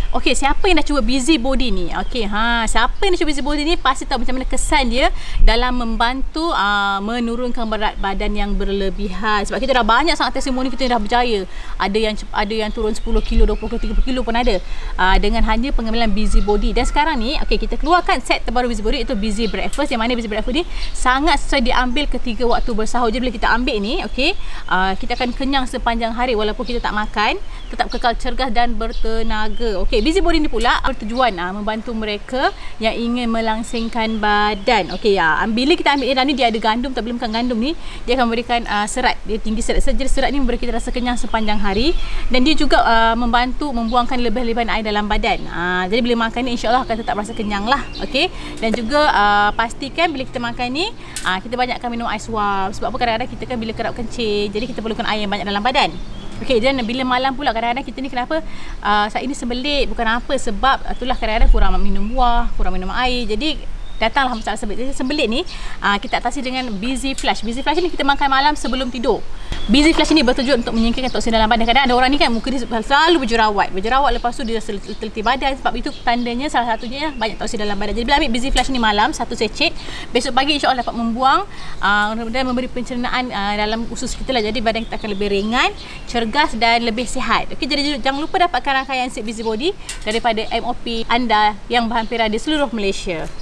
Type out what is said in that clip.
Okey, siapa yang dah cuba Busybody ni? Okey, siapa yang dah cuba Busybody ni pasti tahu macam mana kesan dia dalam membantu menurunkan berat badan yang berlebihan. Sebab kita dah banyak sangat testimoni kita dah berjaya. Ada yang turun 10 kilo, 20 kilo, 30 kilo pun ada. Dengan hanya pengambilan Busybody. Dan sekarang ni, okey, kita keluarkan set terbaru Busybody iaitu Busy Breakfast, yang mana Busy Breakfast ni sangat sesuai diambil ketika waktu bersahur. Jadi bila kita ambil ni, okey, kita akan kenyang sepanjang hari walaupun kita tak makan, tetap kekal cergas dan bertenaga. Okey, Busybody ni pula bertujuan membantu mereka yang ingin melangsingkan badan. Okey, bila kita ambil dalam ni dia ada gandum, tak belum gandum ni dia akan memberikan serat, dia tinggi serat. Jadi serat ni memberi kita rasa kenyang sepanjang hari, dan dia juga membantu membuangkan lebih-lebihan air dalam badan. Jadi bila makan ni insya-Allah akan tetap rasa kenyang lah. Okey, dan juga pastikan bila kita makan ni kita banyakkan minum air suam. Sebab apa, kadang-kadang kita kan bila kerap kencing, jadi kita perlukan air yang banyak dalam badan. Okey, dan bila malam pula kadang-kadang kita ni kenapa saat ini sembelit, bukan apa, sebab itulah kadang-kadang kurang minum buah, kurang minum air. Jadi datanglah masalah sembelit. Jadi sembelit ni kita atasi dengan Busy Flush. Busy Flush ni kita makan malam sebelum tidur. Busy Flush ni bertujuan untuk menyingkirkan toksin dalam badan. Kadang ada orang ni kan muka dia selalu berjerawat lepas tu dia teliti badan, sebab itu tandanya salah satunya banyak toksin dalam badan. Jadi bila ambil Busy Flush ni malam satu secet, besok pagi insya-Allah dapat membuang dan memberi pencernaan dalam usus kita lah. Jadi badan kita akan lebih ringan, cergas dan lebih sihat. Okey, jadi jangan lupa dapatkan rangkaian set Busybody daripada MOP anda yang berhampiran di seluruh Malaysia.